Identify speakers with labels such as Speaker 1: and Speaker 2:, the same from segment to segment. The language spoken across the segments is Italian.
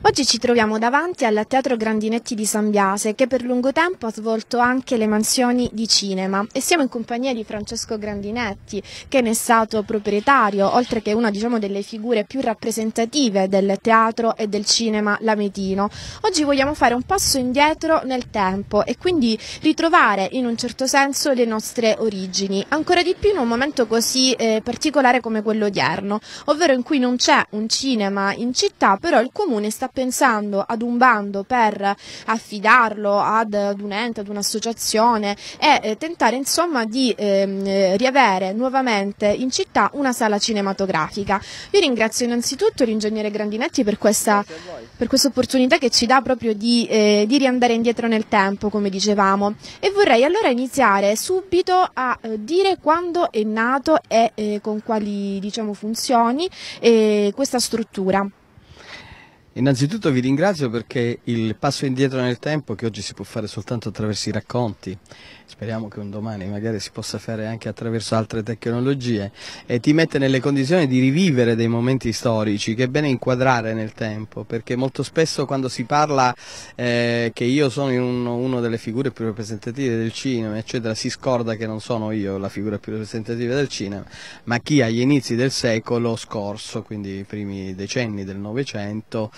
Speaker 1: Oggi ci troviamo davanti al Teatro Grandinetti di San Biase, che per lungo tempo ha svolto anche le mansioni di cinema, e siamo in compagnia di Francesco Grandinetti, che ne è stato proprietario, oltre che una delle figure più rappresentative del teatro e del cinema lametino. Oggi vogliamo fare un passo indietro nel tempo e quindi ritrovare in un certo senso le nostre origini, ancora di più in un momento così particolare come quello odierno, ovvero in cui non c'è un cinema in città, però il comune sta pensando ad un bando per affidarlo ad un ente, ad un'associazione e tentare insomma di riavere nuovamente in città una sala cinematografica. Io ringrazio innanzitutto l'ingegnere Grandinetti per questa opportunità che ci dà proprio di riandare indietro nel tempo, come dicevamo, e vorrei allora iniziare subito a dire quando è nato e con quali funzioni questa struttura.
Speaker 2: Innanzitutto vi ringrazio perché il passo indietro nel tempo, che oggi si può fare soltanto attraverso i racconti, speriamo che un domani magari si possa fare anche attraverso altre tecnologie, ti mette nelle condizioni di rivivere dei momenti storici che è bene inquadrare nel tempo, perché molto spesso quando si parla che io sono una delle figure più rappresentative del cinema, eccetera, si scorda che non sono io la figura più rappresentativa del cinema, ma chi agli inizi del secolo scorso, quindi i primi decenni del Novecento,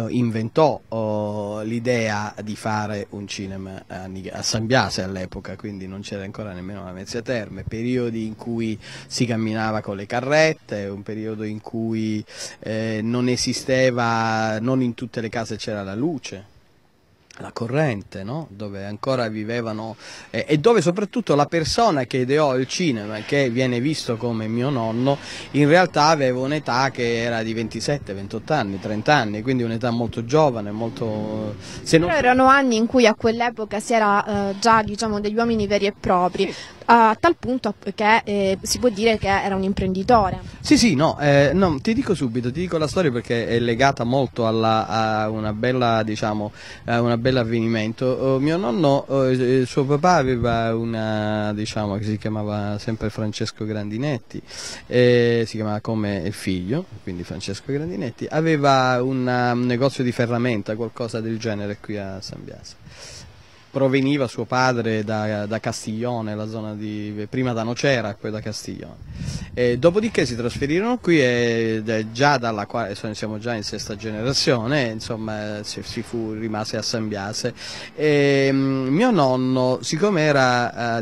Speaker 2: inventò l'idea di fare un cinema a San Biase all'epoca, quindi non c'era ancora nemmeno la Mezzia Terme, periodi in cui si camminava con le carrette, un periodo in cui non esisteva, non in tutte le case c'era la luce, la corrente, no? Dove ancora vivevano e dove soprattutto la persona che ideò il cinema, che viene visto come mio nonno, in realtà aveva un'età che era di 27, 28 anni, 30 anni, quindi un'età molto giovane, molto...
Speaker 1: Però erano anni in cui a quell'epoca si era già degli uomini veri e propri. Sì. A tal punto che si può dire che era un imprenditore.
Speaker 2: Sì, no, ti dico subito, ti dico la storia perché è legata molto a una bella, a un bel avvenimento. Mio nonno, suo papà aveva una, che si chiamava sempre Francesco Grandinetti, si chiamava come il figlio, quindi Francesco Grandinetti, aveva un negozio di ferramenta, qualcosa del genere qui a San Biase. Proveniva suo padre da Castiglione, la zona prima da Nocera e poi da Castiglione. Dopodiché si trasferirono qui e già dalla quale siamo già in sesta generazione, insomma rimase a San Biase. Mio nonno, siccome era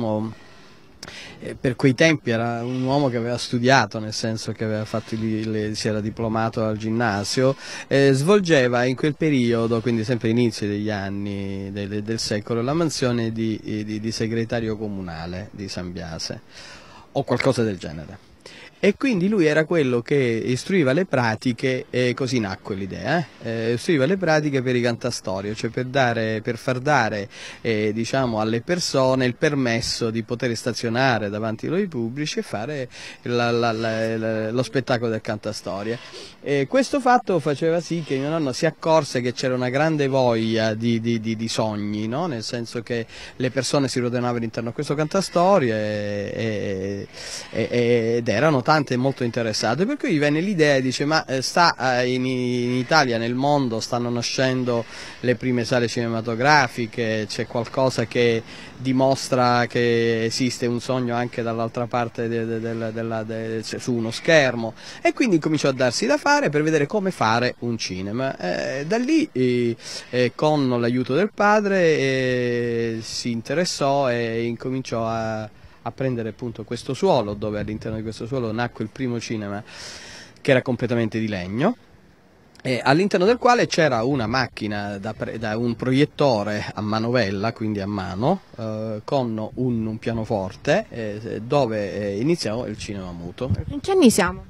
Speaker 2: per quei tempi era un uomo che aveva studiato, nel senso che aveva fatto si era diplomato al ginnasio, svolgeva in quel periodo, quindi sempre inizio degli anni del secolo, la mansione di segretario comunale di San Biase o qualcosa del genere. E quindi lui era quello che istruiva le pratiche, e così nacque l'idea, istruiva le pratiche per i cantastorie, cioè per far dare alle persone il permesso di poter stazionare davanti ai luoghi pubblici e fare lo spettacolo del cantastorie. Questo fatto faceva sì che mio nonno si accorse che c'era una grande voglia di sogni, no? Nel senso che le persone si rodevano all'interno a questo cantastorie ed erano tante molto interessate, per cui gli venne l'idea e dice: ma in Italia, nel mondo stanno nascendo le prime sale cinematografiche, c'è qualcosa che dimostra che esiste un sogno anche dall'altra parte su uno schermo, e quindi cominciò a darsi da fare per vedere come fare un cinema. Da lì con l'aiuto del padre si interessò e incominciò a prendere appunto questo suolo, dove all'interno di questo suolo nacque il primo cinema, che era completamente di legno, all'interno del quale c'era una macchina da un proiettore a manovella, quindi a mano, con un pianoforte, dove iniziò il cinema muto.
Speaker 1: In che anni siamo?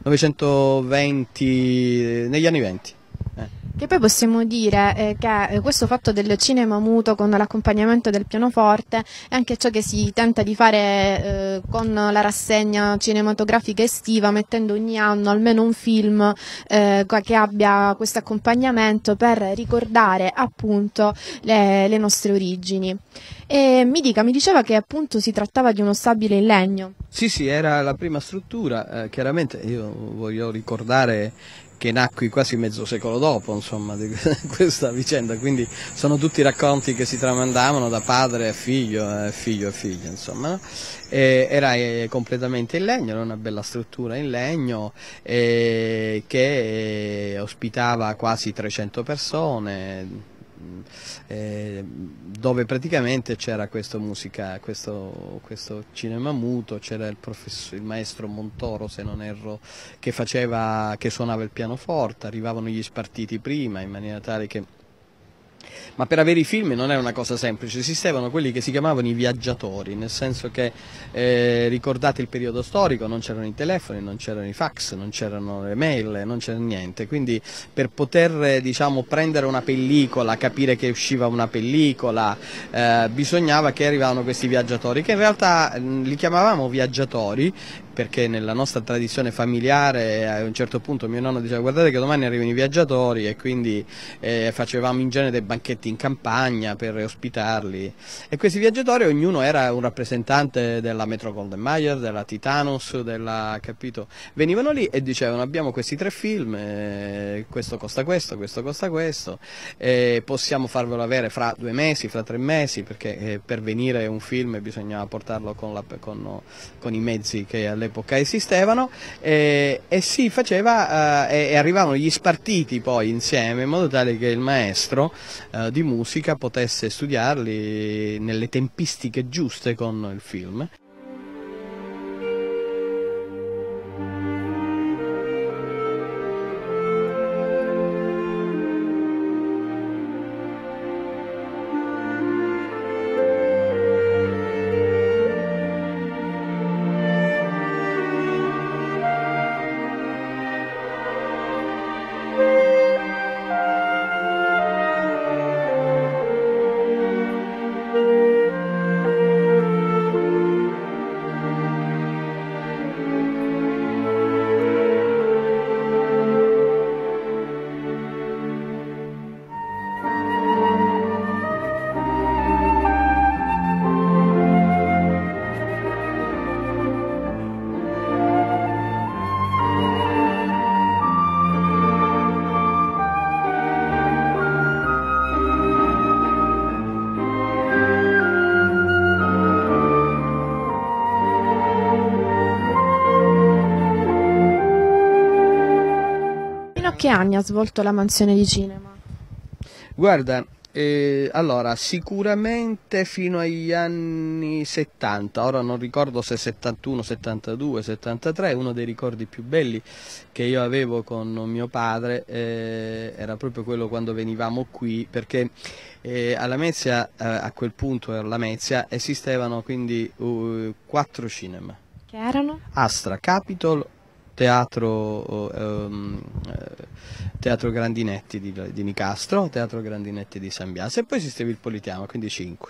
Speaker 2: 920, negli anni 20.
Speaker 1: Che poi possiamo dire che questo fatto del cinema muto con l'accompagnamento del pianoforte è anche ciò che si tenta di fare con la rassegna cinematografica estiva, mettendo ogni anno almeno un film che abbia questo accompagnamento per ricordare appunto le nostre origini. E mi diceva che appunto si trattava di uno stabile in legno.
Speaker 2: Sì, era la prima struttura, chiaramente io voglio ricordare che nacqui quasi mezzo secolo dopo, insomma, di questa vicenda, quindi sono tutti racconti che si tramandavano da padre a figlio, figlio a figlio, insomma, no? Era completamente in legno, era una bella struttura in legno che ospitava quasi 300 persone, dove praticamente c'era questo cinema muto, c'era il maestro Montoro, se non erro, che suonava il pianoforte, arrivavano gli spartiti prima in maniera tale che... Ma per avere i film non era una cosa semplice, esistevano quelli che si chiamavano i viaggiatori, nel senso che, ricordate il periodo storico, non c'erano i telefoni, non c'erano i fax, non c'erano le mail, non c'era niente, quindi per poter, diciamo, prendere una pellicola, capire che usciva una pellicola, bisognava che arrivavano questi viaggiatori, che in realtà li chiamavamo viaggiatori, perché nella nostra tradizione familiare a un certo punto mio nonno diceva: guardate che domani arrivano i viaggiatori, e quindi facevamo in genere dei banchetti in campagna per ospitarli, e questi viaggiatori ognuno era un rappresentante della Metro-Goldwyn-Mayer, della Titanus, capito? Venivano lì e dicevano: abbiamo questi 3 film, questo costa questo, questo costa questo, possiamo farvelo avere fra 2 mesi, fra 3 mesi, perché per venire un film bisognava portarlo con i mezzi che all'epoca esistevano, e si faceva, e arrivavano gli spartiti poi insieme, in modo tale che il maestro di musica potesse studiarli nelle tempistiche giuste con il film.
Speaker 1: Che anni ha svolto la mansione di cinema?
Speaker 2: Guarda, allora sicuramente fino agli anni 70, ora non ricordo se 71, 72, 73, uno dei ricordi più belli che io avevo con mio padre era proprio quello quando venivamo qui, perché a Lamezia, a quel punto alla Lamezia esistevano quindi 4 cinema.
Speaker 1: Che erano?
Speaker 2: Astra, Capitol, Teatro Grandinetti di Nicastro, Teatro Grandinetti di San Biase, e poi esisteva il Politeama, quindi 5.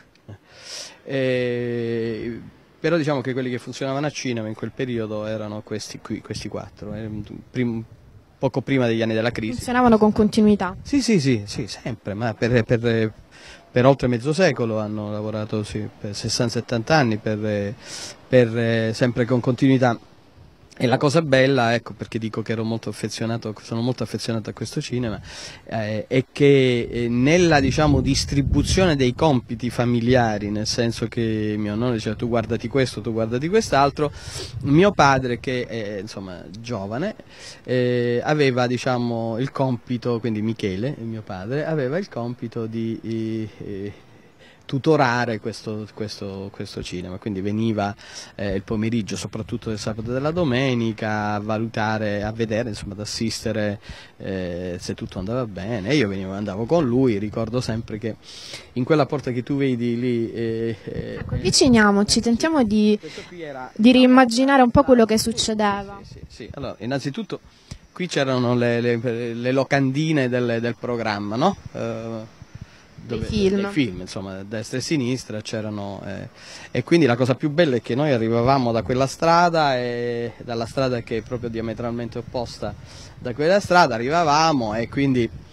Speaker 2: Però diciamo che quelli che funzionavano a cinema in quel periodo erano questi 4, poco prima degli anni della crisi.
Speaker 1: Funzionavano con continuità?
Speaker 2: Sì, sempre, ma per oltre mezzo secolo hanno lavorato, sì, per 60-70 anni, sempre con continuità. E la cosa bella, ecco perché dico che sono molto affezionato a questo cinema, è che nella, diciamo, distribuzione dei compiti familiari, nel senso che mio nonno diceva: tu guardati questo, tu guardati quest'altro, mio padre, che è insomma giovane, aveva, diciamo, il compito, quindi Michele, mio padre, aveva il compito di tutorare questo cinema, quindi veniva il pomeriggio, soprattutto del sabato e della domenica, a valutare, a vedere, insomma, ad assistere se tutto andava bene, e io andavo con lui. Ricordo sempre che in quella porta che tu vedi lì,
Speaker 1: ecco, avviciniamoci, tentiamo di riimmaginare un po' quello che succedeva.
Speaker 2: Sì. Allora, innanzitutto qui c'erano le locandine del programma, no? Dei film, insomma, a destra e a sinistra c'erano, e quindi la cosa più bella è che noi arrivavamo da quella strada, e dalla strada che è proprio diametralmente opposta da quella strada arrivavamo, e quindi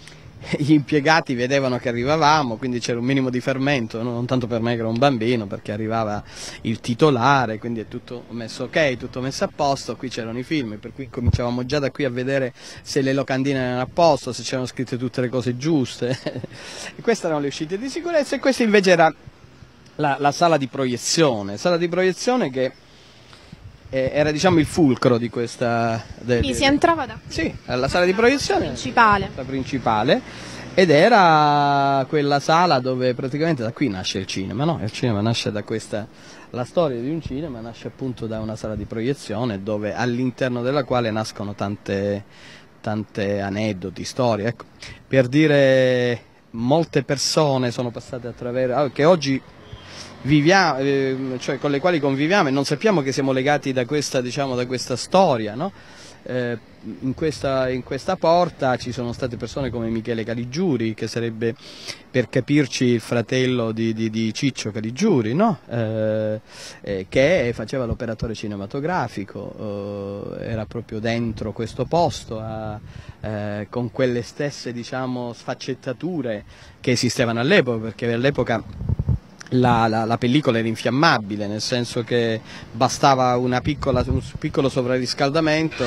Speaker 2: gli impiegati vedevano che arrivavamo, quindi c'era un minimo di fermento, non tanto per me che ero un bambino, perché arrivava il titolare, quindi è tutto messo ok, tutto messo a posto, qui c'erano i film, per cui cominciavamo già da qui a vedere se le locandine erano a posto, se c'erano scritte tutte le cose giuste. E queste erano le uscite di sicurezza, e questa invece era la sala di proiezione che era, diciamo, il fulcro di questa...
Speaker 1: Quindi si entrava da qui?
Speaker 2: Sì, alla sala di proiezione
Speaker 1: Principale.
Speaker 2: la principale, ed era quella sala dove praticamente da qui nasce il cinema, no? Il cinema nasce da questa, la storia di un cinema nasce appunto da una sala di proiezione, dove all'interno della quale nascono tante aneddoti, storie, ecco. Per dire, molte persone sono passate attraverso, che oggi viviamo, cioè con le quali conviviamo, e non sappiamo che siamo legati da questa, diciamo, da questa storia, no? In questa porta ci sono state persone come Michele Caligiuri, che sarebbe, per capirci, il fratello di Ciccio Caligiuri, no? Che faceva l'operatore cinematografico, era proprio dentro questo posto, con quelle stesse, diciamo, sfaccettature che esistevano all'epoca, perché all'epoca la pellicola era infiammabile, nel senso che bastava un piccolo sovrariscaldamento.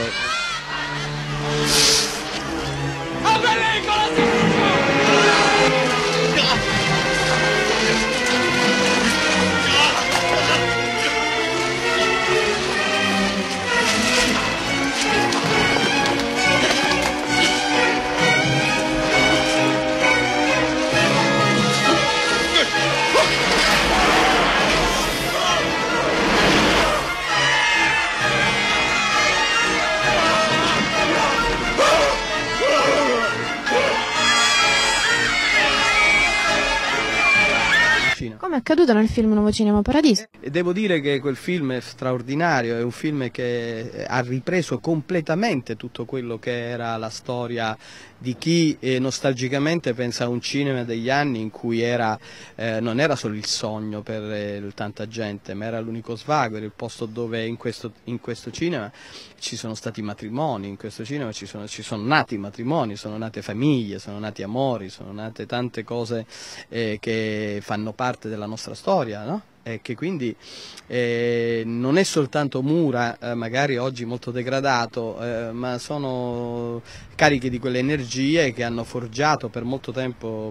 Speaker 1: Come è accaduto nel film Nuovo Cinema Paradiso?
Speaker 2: E devo dire che quel film è straordinario, è un film che ha ripreso completamente tutto quello che era la storia di chi nostalgicamente pensa a un cinema degli anni in cui non era solo il sogno per tanta gente, ma era l'unico svago, era il posto dove in questo cinema ci sono stati matrimoni, in questo cinema ci sono nati matrimoni, sono nate famiglie, sono nati amori, sono nate tante cose che fanno parte della nostra storia, no? E che quindi non è soltanto mura, magari oggi molto degradato, ma sono cariche di quelle energie che hanno forgiato per molto tempo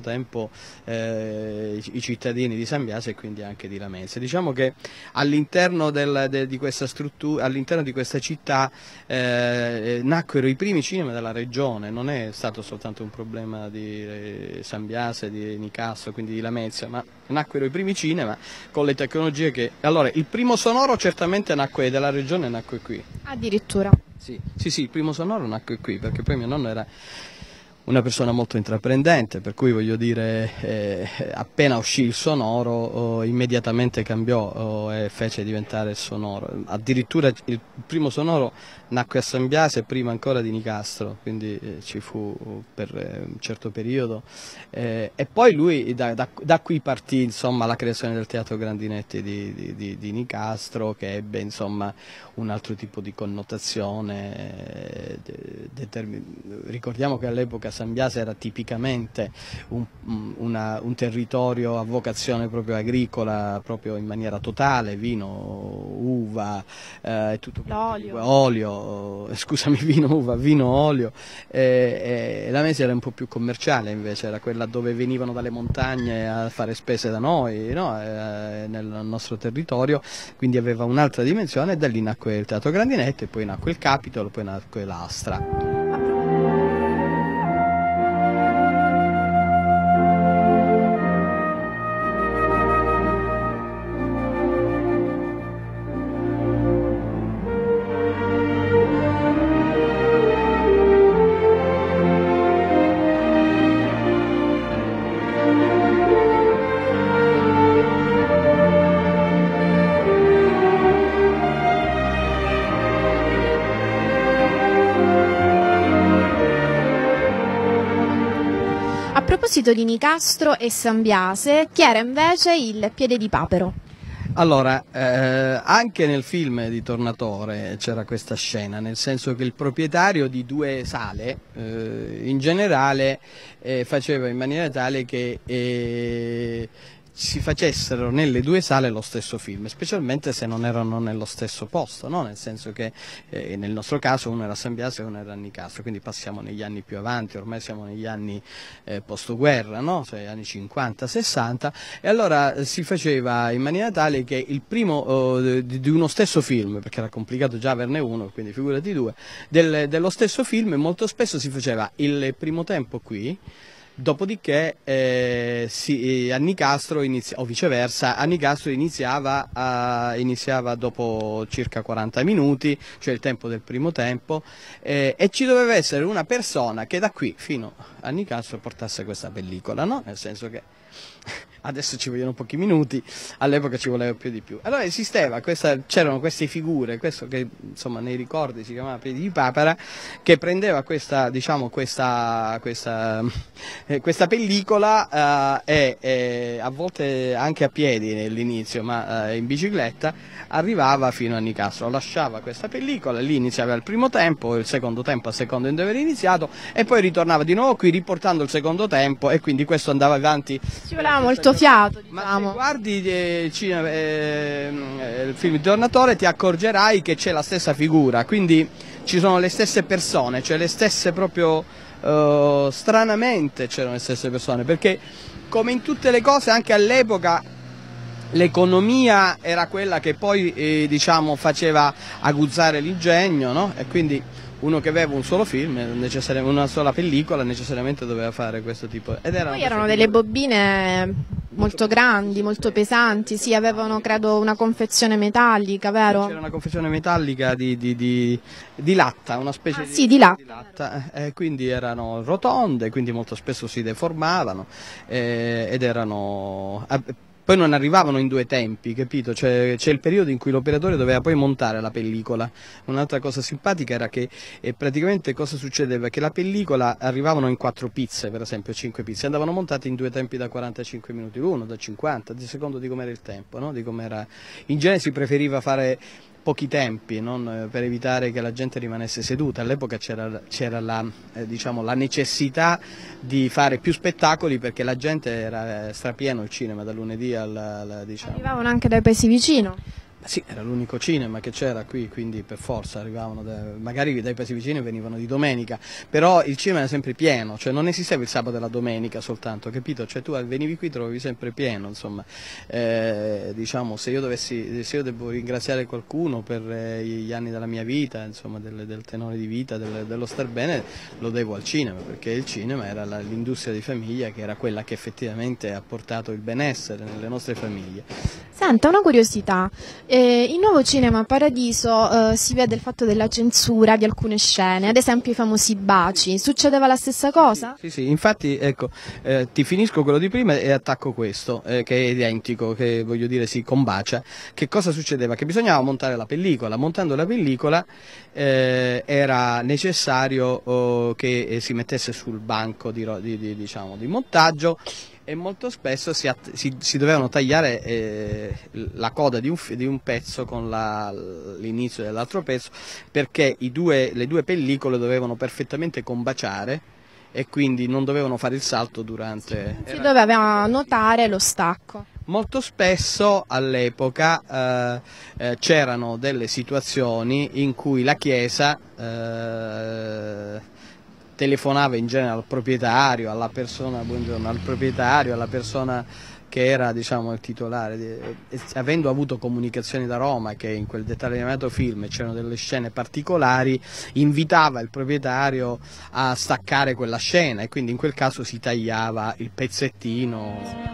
Speaker 2: i cittadini di San Biase e quindi anche di Lamezia. Diciamo che all'interno di questa struttura, all'interno di questa città nacquero i primi cinema della regione, non è stato soltanto un problema di San Biase, di Nicastro, quindi di Lamezia, ma nacquero i primi cinema con le tecnologie che... Allora, il primo sonoro certamente nacque della regione, nacque qui.
Speaker 1: Addirittura.
Speaker 2: Sì, il primo sonoro nacque qui, perché poi mio nonno era una persona molto intraprendente, per cui voglio dire, appena uscì il sonoro immediatamente cambiò e fece diventare il sonoro. Addirittura il primo sonoro nacque a San Biase prima ancora di Nicastro, quindi ci fu per un certo periodo. E poi lui da qui partì, insomma, la creazione del Teatro Grandinetti di Nicastro, che ebbe, insomma, un altro tipo di connotazione. Ricordiamo che all'epoca San Biase era tipicamente un territorio a vocazione proprio agricola, proprio in maniera totale, vino, uva, tutto olio, scusami, vino, uva, vino, olio. La Mesi era un po' più commerciale, invece era quella dove venivano dalle montagne a fare spese da noi, no? Nel nostro territorio, quindi aveva un'altra dimensione, e da lì nacque il Teatro Grandinetti, poi nacque il Capitolo, poi nacque l'Astra.
Speaker 1: A proposito di Nicastro e San Biase, chi era invece il Piede di Papero?
Speaker 2: Allora, anche nel film di Tornatore c'era questa scena, nel senso che il proprietario di due sale, in generale, faceva in maniera tale che si facessero nelle due sale lo stesso film, specialmente se non erano nello stesso posto, no? Nel senso che nel nostro caso uno era a San Biase e uno era a Nicastro, quindi passiamo negli anni più avanti, ormai siamo negli anni post-guerra, no? Cioè anni 50-60, e allora si faceva in maniera tale che il primo di uno stesso film, perché era complicato già averne uno, quindi figurati due, dello stesso film molto spesso si faceva il primo tempo qui. Dopodiché a Nicastro o viceversa, a Nicastro iniziava dopo circa 40 minuti, cioè il tempo del primo tempo, e ci doveva essere una persona che da qui fino a Nicastro portasse questa pellicola, no? Nel senso che adesso ci vogliono pochi minuti, all'epoca ci voleva più di più. Allora c'erano queste figure, questo che insomma nei ricordi si chiamava piedi di papera, che prendeva questa pellicola e a volte anche a piedi nell'inizio, ma in bicicletta, arrivava fino a Nicastro, lasciava questa pellicola, lì iniziava il primo tempo, il secondo tempo a seconda di dove era iniziato, e poi ritornava di nuovo qui riportando il secondo tempo, e quindi questo andava avanti.
Speaker 1: Ci voleva molto fiato, diciamo.
Speaker 2: Ma se guardi il film di Tornatore ti accorgerai che c'è la stessa figura, quindi ci sono le stesse persone, cioè le stesse proprio, stranamente c'erano le stesse persone, perché come in tutte le cose anche all'epoca l'economia era quella che poi diciamo faceva aguzzare l'ingegno, no? E quindi uno che aveva un solo film, una sola pellicola, necessariamente doveva fare questo tipo.
Speaker 1: Poi erano delle bobine molto grandi, molto pesanti, sì, avevano credo una confezione metallica, vero?
Speaker 2: C'era una confezione metallica di latta, una specie
Speaker 1: di latta.
Speaker 2: Di latta, quindi erano rotonde, quindi molto spesso si deformavano ed erano. Poi non arrivavano in due tempi, capito? C'è il periodo in cui l'operatore doveva poi montare la pellicola. Un'altra cosa simpatica era che praticamente cosa succedeva? Che la pellicola arrivavano in 4 pizze, per esempio 5 pizze, andavano montate in due tempi da 45 minuti l'uno, da 50, a secondo di com'era il tempo, no? Di com'era. In genere si preferiva fare pochi tempi, per evitare che la gente rimanesse seduta. All'epoca c'era la necessità di fare più spettacoli, perché la gente era strapieno il cinema dal lunedì diciamo.
Speaker 1: Arrivavano anche dai paesi vicino?
Speaker 2: Sì, era l'unico cinema che c'era qui, quindi per forza arrivavano, magari dai paesi vicini venivano di domenica, però il cinema era sempre pieno, cioè non esisteva il sabato e la domenica soltanto, capito? Cioè tu venivi qui trovavi sempre pieno, insomma. Diciamo, se io devo ringraziare qualcuno per gli anni della mia vita, insomma, del tenore di vita, dello star bene, lo devo al cinema, perché il cinema era l'industria di famiglia, che era quella che effettivamente ha portato il benessere nelle nostre famiglie.
Speaker 1: Senta, una curiosità, in Nuovo Cinema Paradiso si vede il fatto della censura di alcune scene, ad esempio i famosi baci, succedeva la stessa cosa?
Speaker 2: Sì, infatti ecco, ti finisco quello di prima e attacco questo, che è identico, che voglio dire si combacia. Che cosa succedeva? Che bisognava montare la pellicola, montando la pellicola era necessario che si mettesse sul banco diciamo, di montaggio, e molto spesso si dovevano tagliare la coda di un pezzo con l'inizio dell'altro pezzo, perché le due pellicole dovevano perfettamente combaciare e quindi non dovevano fare il salto durante.
Speaker 1: Si doveva notare lo stacco.
Speaker 2: Molto spesso all'epoca c'erano delle situazioni in cui la Chiesa telefonava in genere al proprietario, alla persona, buongiorno, al proprietario, alla persona che era, diciamo, il titolare, avendo avuto comunicazioni da Roma che in quel dettagliato film c'erano delle scene particolari, invitava il proprietario a staccare quella scena, e quindi in quel caso si tagliava il pezzettino.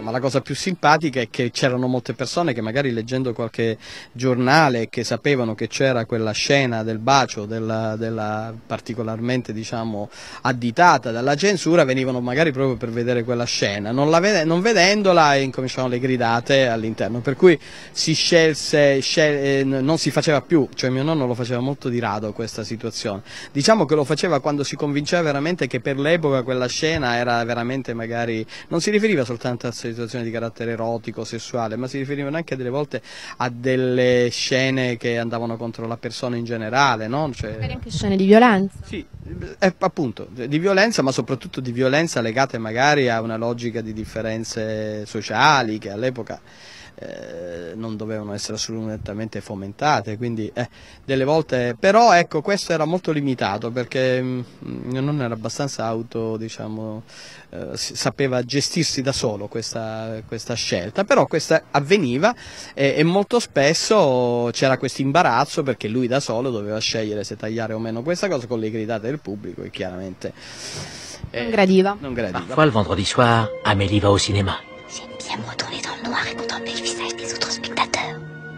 Speaker 2: Certo, ma la cosa più simpatica è che c'erano molte persone che magari leggendo qualche giornale che sapevano che c'era quella scena del bacio, della particolarmente diciamo additata dalla censura, venivano magari proprio per vedere quella scena, non vedendola incominciavano le gridate all'interno, per cui si non si faceva più, cioè mio nonno lo faceva molto di rado questa situazione, diciamo che lo faceva quando si convinceva veramente che per l'epoca quella scena era veramente magari, non si riferiva soltanto a situazioni di carattere erotico, sessuale, ma si riferivano anche delle volte a delle scene che andavano contro la persona in generale, no? Cioè,
Speaker 1: magari anche scene di violenza.
Speaker 2: sì, appunto, di violenza, ma soprattutto di violenza legate magari a una logica di differenze sociali che all'epoca non dovevano essere assolutamente fomentate, quindi delle volte, però ecco, questo era molto limitato perché mio nonno era abbastanza diciamo, sapeva gestirsi da solo questa scelta, però questa avveniva e molto spesso c'era questo imbarazzo perché lui da solo doveva scegliere se tagliare o meno questa cosa con le gridate del pubblico e chiaramente
Speaker 1: Non gradiva.
Speaker 3: Parfois, le vendredi soir, Amélie va au cinéma.
Speaker 4: J'aime bien me retourner dans le noir et contempler le visage des autres spectateurs.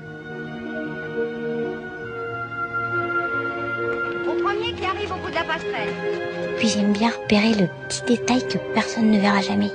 Speaker 5: Au premier qui arrive au bout de la passerelle.
Speaker 4: Puis j'aime bien repérer le petit détail que personne ne verra jamais.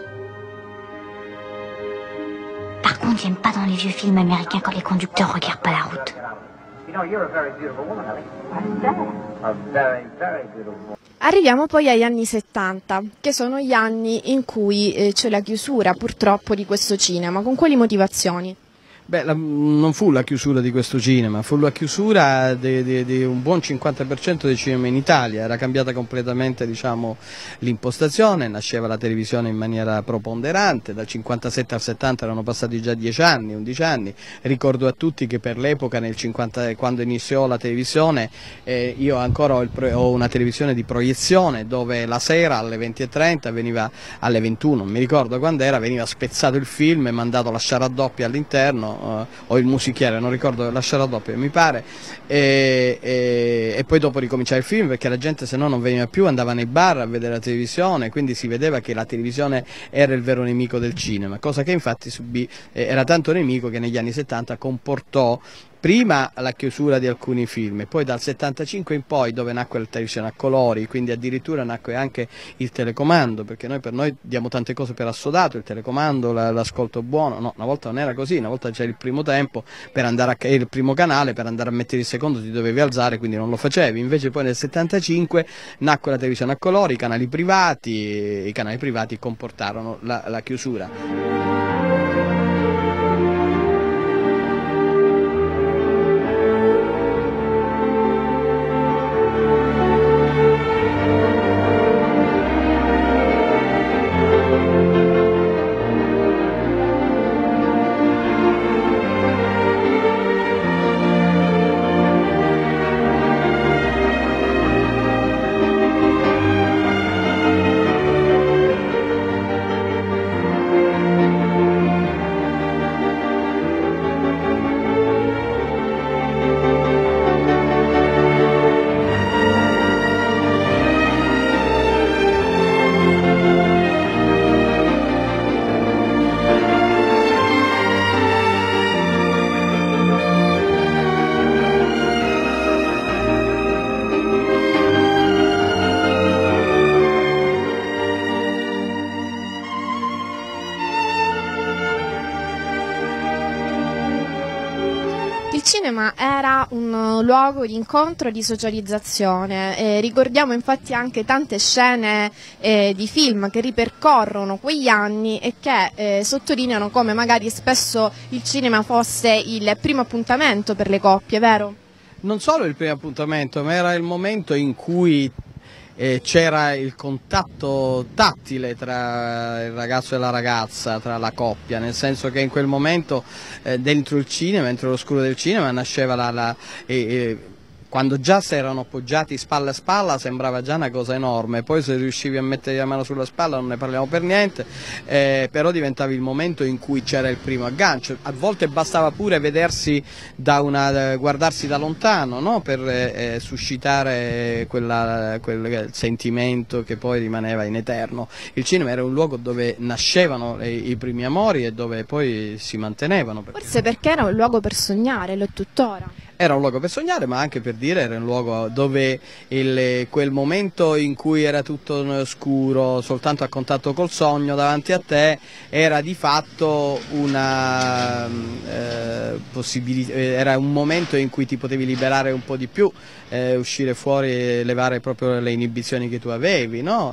Speaker 4: Par contre, j'aime pas dans les vieux films américains quand les conducteurs regardent pas la route.
Speaker 6: You know, you're a very beautiful woman, Ellie. I'm that? A very, very beautiful woman.
Speaker 1: Arriviamo poi agli anni 70, che sono gli anni in cui c'è la chiusura purtroppo di questo cinema. Con quali motivazioni?
Speaker 2: Beh, non fu la chiusura di questo cinema, fu la chiusura di un buon 50% dei cinema in Italia, era cambiata completamente diciamo, l'impostazione, nasceva la televisione in maniera preponderante, dal 57 al 70 erano passati già 10 anni, 11 anni, ricordo a tutti che per l'epoca, quando iniziò la televisione, io ancora ho una televisione di proiezione dove la sera alle 20:30 veniva, alle 21, non mi ricordo quando era, veniva spezzato il film e mandato la sciaradoppia all'interno, o il musichiere, non ricordo, la sciaradoppia mi pare, e poi dopo ricominciare il film perché la gente se no non veniva più, andava nei bar a vedere la televisione, quindi si vedeva che la televisione era il vero nemico del cinema, cosa che infatti era tanto nemico che negli anni 70 comportò prima la chiusura di alcuni film, poi dal 75 in poi, dove nacque la televisione a colori, quindi addirittura nacque anche il telecomando, perché per noi diamo tante cose per assodato, il telecomando, l'ascolto buono, no, una volta non era così, una volta c'era il primo tempo, il primo canale, per andare a mettere il secondo ti dovevi alzare, quindi non lo facevi, invece poi nel 75 nacque la televisione a colori, i canali privati comportarono la chiusura.
Speaker 1: Il cinema era un luogo di incontro e di socializzazione, ricordiamo infatti anche tante scene di film che ripercorrono quegli anni e che sottolineano come magari spesso il cinema fosse il primo appuntamento per le coppie, vero?
Speaker 2: Non solo il primo appuntamento, ma era il momento in cui c'era il contatto tattile tra il ragazzo e la ragazza, tra la coppia, nel senso che in quel momento dentro il cinema, dentro l'oscuro del cinema nasceva quando già si erano appoggiati spalla a spalla sembrava già una cosa enorme, poi se riuscivi a mettere la mano sulla spalla non ne parliamo per niente, però diventava il momento in cui c'era il primo aggancio. A volte bastava pure vedersi guardarsi da lontano, no? Per suscitare quel sentimento che poi rimaneva in eterno. Il cinema era un luogo dove nascevano i primi amori e dove poi si mantenevano.
Speaker 1: Forse perché era un luogo per sognare, lo è tuttora.
Speaker 2: Era un luogo per sognare, ma anche per dire era un luogo dove quel momento in cui era tutto scuro, soltanto a contatto col sogno davanti a te, era di fatto una possibilità, era un momento in cui ti potevi liberare un po' di più, uscire fuori e levare proprio le inibizioni che tu avevi, no?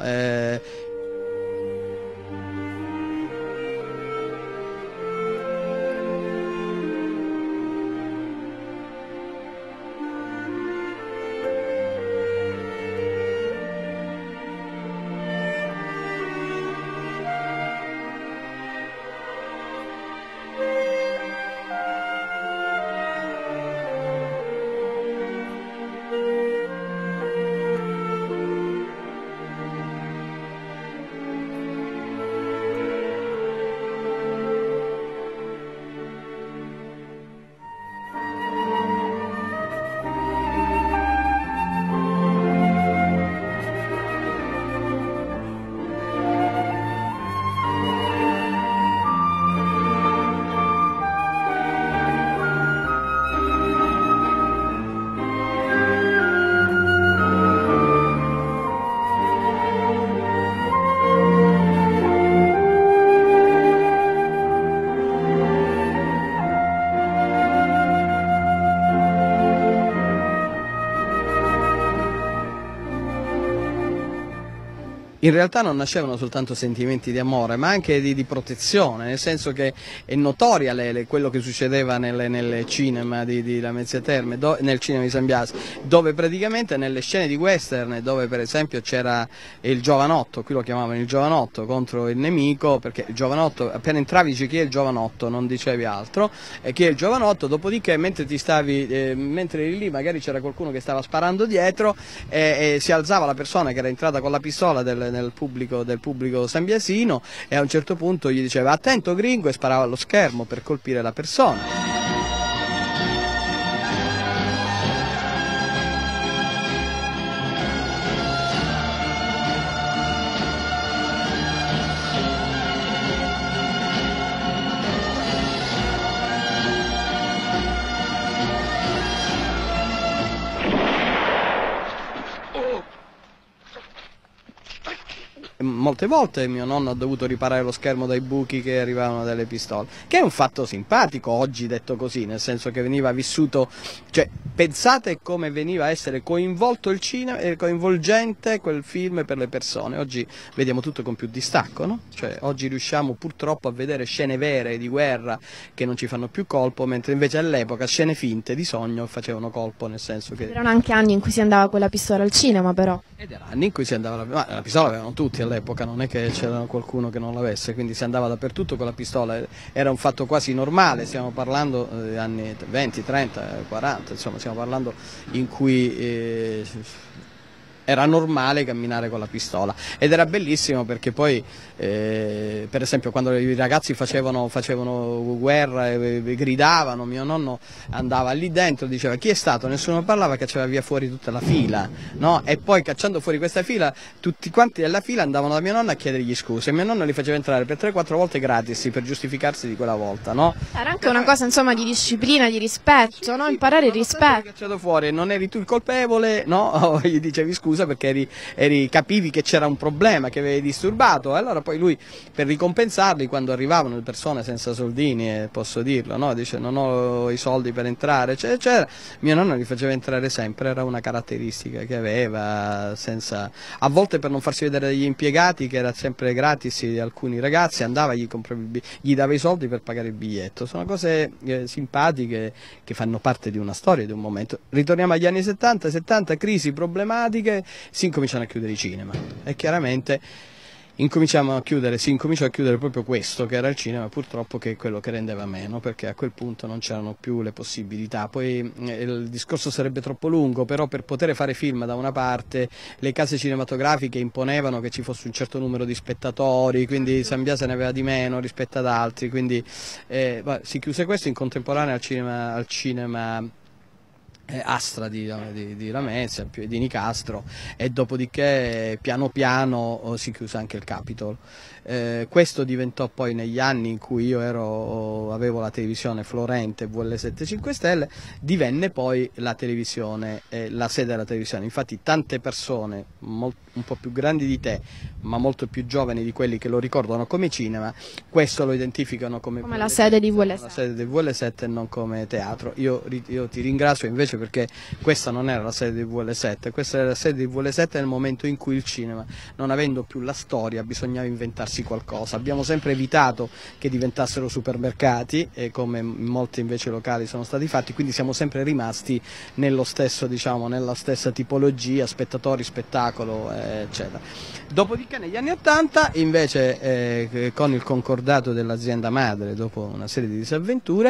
Speaker 2: In realtà non nascevano soltanto sentimenti di amore, ma anche di protezione, nel senso che è notoria quello che succedeva nel cinema di Lamezia Terme, nel cinema di San Biase, dove praticamente nelle scene di western, dove per esempio c'era il giovanotto, qui lo chiamavano il giovanotto contro il nemico, perché il giovanotto, appena entravi dici chi è il giovanotto, non dicevi altro, chi è il giovanotto, dopodiché mentre eri lì magari c'era qualcuno che stava sparando dietro e si alzava la persona che era entrata con la pistola del pubblico sambiasino e a un certo punto gli diceva attento gringo e sparava allo schermo per colpire la persona. Molte volte mio nonno ha dovuto riparare lo schermo dai buchi che arrivavano dalle pistole, che è un fatto simpatico oggi detto così, nel senso che veniva vissuto, cioè pensate come veniva a essere coinvolto il cinema e coinvolgente quel film per le persone. Oggi vediamo tutto con più distacco, no? Cioè oggi riusciamo purtroppo a vedere scene vere di guerra che non ci fanno più colpo, mentre invece all'epoca scene finte di sogno facevano colpo, nel senso che...
Speaker 1: Erano anche anni in cui si andava con la pistola al cinema però.
Speaker 2: Ed erano anni in cui si andava, ma la pistola l'avevano tutti all'epoca, non è che c'era qualcuno che non l'avesse, quindi si andava dappertutto con la pistola, era un fatto quasi normale, stiamo parlando degli anni 20, 30, 40, insomma stiamo parlando in cui era normale camminare con la pistola ed era bellissimo perché poi per esempio quando i ragazzi facevano guerra e gridavano, mio nonno andava lì dentro, diceva chi è stato, nessuno parlava, cacciava via fuori tutta la fila, no? E poi cacciando fuori questa fila tutti quanti della fila andavano da mio nonno a chiedergli scuse e mio nonno li faceva entrare per 3-4 volte gratis per giustificarsi di quella volta, no?
Speaker 1: Era anche una cosa insomma di disciplina, di rispetto, no? Imparare il rispetto.
Speaker 2: Cacciato fuori, non eri tu il colpevole, no? Gli dicevi scusa perché capivi che c'era un problema che avevi disturbato, e allora poi lui per ricompensarli quando arrivavano le persone senza soldini, posso dirlo, no? Dice non ho i soldi per entrare, eccetera, mio nonno li faceva entrare sempre, era una caratteristica che aveva, senza, a volte per non farsi vedere dagli impiegati che era sempre gratis di alcuni ragazzi, andava, gli dava i soldi per pagare il biglietto. Sono cose simpatiche che fanno parte di una storia, di un momento. Ritorniamo agli anni 70, crisi problematiche, si incominciano a chiudere i cinema e chiaramente incominciamo a chiudere, si incominciò a chiudere proprio questo che era il cinema, purtroppo, che è quello che rendeva meno, perché a quel punto non c'erano più le possibilità. Poi il discorso sarebbe troppo lungo, però per poter fare film da una parte le case cinematografiche imponevano che ci fosse un certo numero di spettatori, quindi San Biase ne aveva di meno rispetto ad altri, quindi si chiuse questo in contemporanea al cinema Astra di Lamezia, di Nicastro, e dopodiché piano piano si chiuse anche il Capitol. Questo diventò poi, negli anni in cui io avevo la televisione Florente VL7 5 Stelle, divenne poi la televisione, la sede della televisione. Infatti tante persone un po' più grandi di te, ma molto più giovani di quelli che lo ricordano come cinema, questo lo identificano come
Speaker 1: la sede di VL7.
Speaker 2: La sede di VL7 e non come teatro. Io ti ringrazio invece, perché questa non era la sede di VL7, questa era la sede di VL7 nel momento in cui il cinema, non avendo più la storia, bisognava inventarsi qualcosa. Abbiamo sempre evitato che diventassero supermercati, come molti invece locali sono stati fatti, quindi siamo sempre rimasti nello stesso, diciamo, nella stessa tipologia, spettatori, spettacolo, eccetera. Dopodiché negli anni '80 invece con il concordato dell'azienda madre, dopo una serie di disavventure,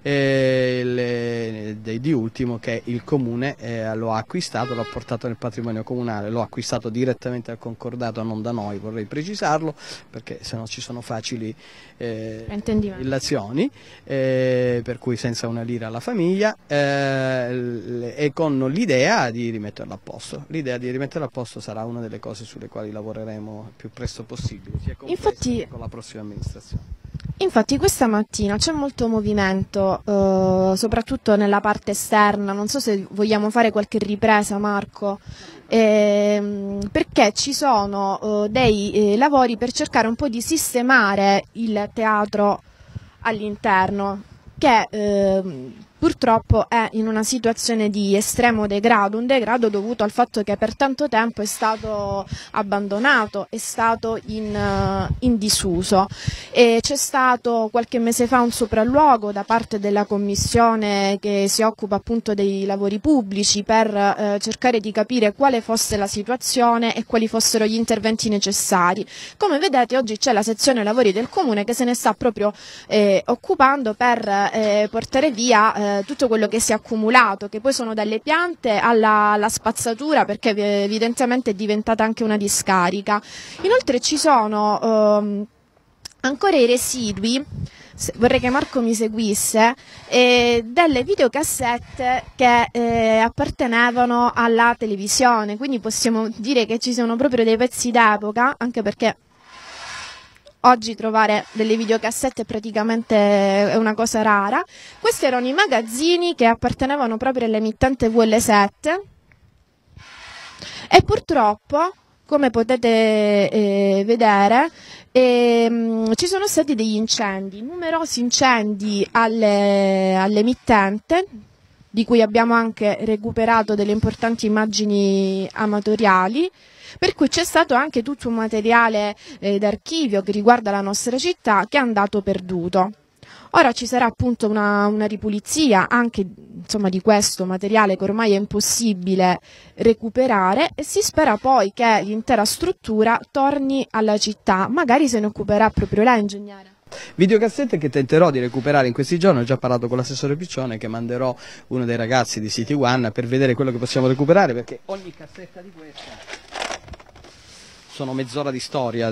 Speaker 2: di ultimo che il comune lo ha acquistato, l'ha portato nel patrimonio comunale, lo ha acquistato direttamente al concordato, non da noi, vorrei precisarlo, perché se no ci sono facili illazioni, per cui senza una lira alla famiglia, e con l'idea di rimetterlo a posto. L'idea di rimetterlo a posto sarà una delle cose sulle quali lavoreremo il più presto possibile, sia con questa che con la prossima amministrazione.
Speaker 1: Infatti questa mattina c'è molto movimento, soprattutto nella parte esterna, non so se vogliamo fare qualche ripresa, Marco, perché ci sono dei lavori per cercare un po' di sistemare il teatro all'interno, che purtroppo è in una situazione di estremo degrado, un degrado dovuto al fatto che per tanto tempo è stato abbandonato, è stato in disuso, e c'è stato qualche mese fa un sopralluogo da parte della commissione che si occupa appunto dei lavori pubblici per cercare di capire quale fosse la situazione e quali fossero gli interventi necessari. Come vedete oggi c'è la sezione lavori del comune che se ne sta proprio occupando per portare via tutto quello che si è accumulato, che poi sono dalle piante alla spazzatura, perché evidentemente è diventata anche una discarica. Inoltre ci sono ancora i residui, vorrei che Marco mi seguisse, delle videocassette che appartenevano alla televisione, quindi possiamo dire che ci sono proprio dei pezzi d'epoca, anche perché oggi trovare delle videocassette praticamente è una cosa rara. Questi erano i magazzini che appartenevano proprio all'emittente VL7 e purtroppo, come potete vedere, ci sono stati degli incendi, numerosi incendi all'emittente, di cui abbiamo anche recuperato delle importanti immagini amatoriali, per cui c'è stato anche tutto un materiale d'archivio che riguarda la nostra città che è andato perduto. Ora ci sarà appunto una ripulizia anche, insomma, di questo materiale che ormai è impossibile recuperare, e si spera poi che l'intera struttura torni alla città. Magari se ne occuperà proprio lei, ingegnere.
Speaker 2: Videocassette che tenterò di recuperare in questi giorni. Ho già parlato con l'assessore Piccione, che manderò uno dei ragazzi di City One per vedere quello che possiamo recuperare, perché ogni cassetta di questa sono mezz'ora di storia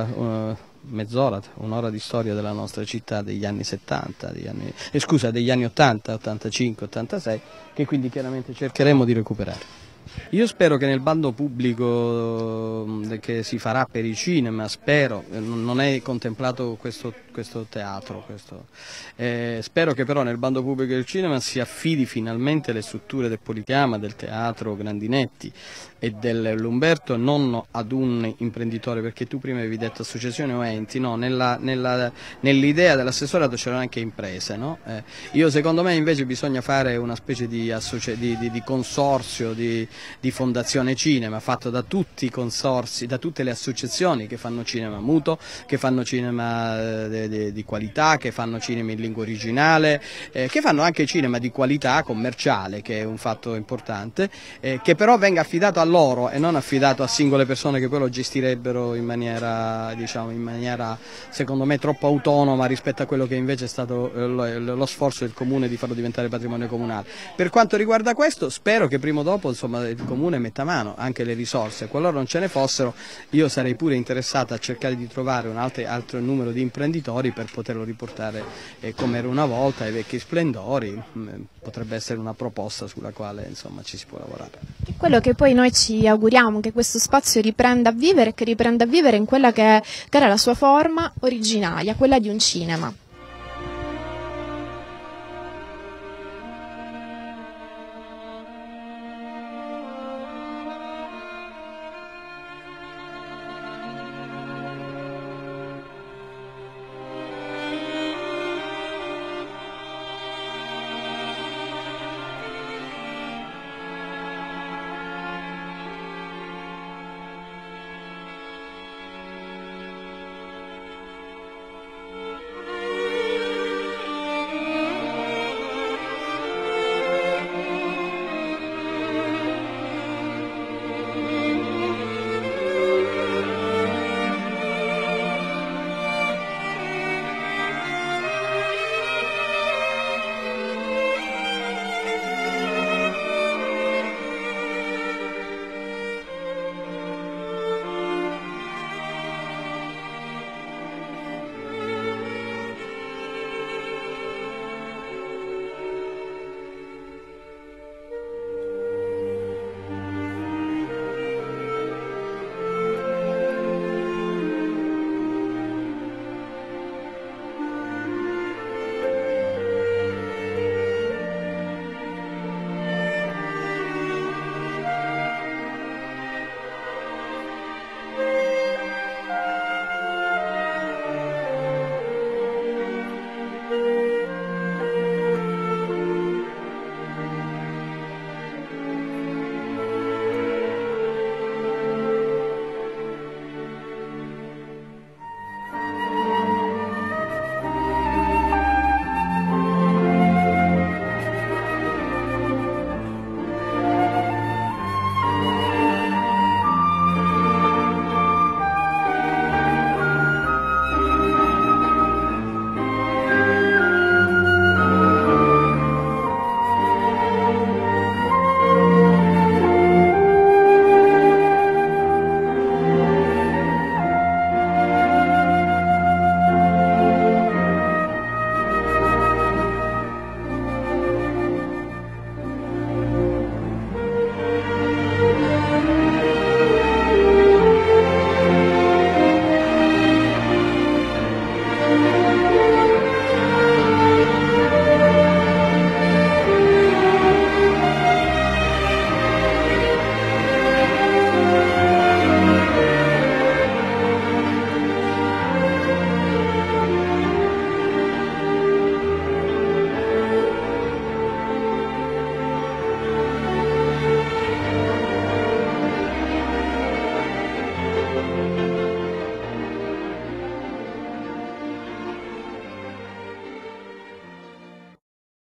Speaker 2: un'ora di storia della nostra città degli anni 70, degli anni 80, 85, 86, che quindi chiaramente cercheremo di recuperare. Io spero che nel bando pubblico che si farà per i cinema, spero, non è contemplato questo teatro, spero che però nel bando pubblico del cinema si affidi finalmente le strutture del Policama, del teatro Grandinetti e dell'Umberto non ad un imprenditore, perché tu prima avevi detto associazioni o enti, no, nell'idea dell'assessorato c'erano anche imprese, no? Secondo me invece bisogna fare una specie di consorzio, di fondazione cinema, fatto da tutti i consorzi, da tutte le associazioni che fanno cinema muto, che fanno cinema di qualità, che fanno cinema in lingua originale, che fanno anche cinema di qualità commerciale, che è un fatto importante, che però venga affidato al loro e non affidato a singole persone che poi lo gestirebbero in maniera, diciamo, secondo me troppo autonoma rispetto a quello che invece è stato lo sforzo del Comune di farlo diventare patrimonio comunale. Per quanto riguarda questo, spero che prima o dopo, insomma, il Comune metta a mano anche le risorse. Qualora non ce ne fossero, io sarei pure interessata a cercare di trovare un altro numero di imprenditori per poterlo riportare come era una volta, ai vecchi splendori. Potrebbe essere una proposta sulla quale, insomma, ci si può lavorare.
Speaker 1: Quello che poi noi ci auguriamo che questo spazio riprenda a vivere, e che riprenda a vivere in quella che era la sua forma originaria, quella di un cinema.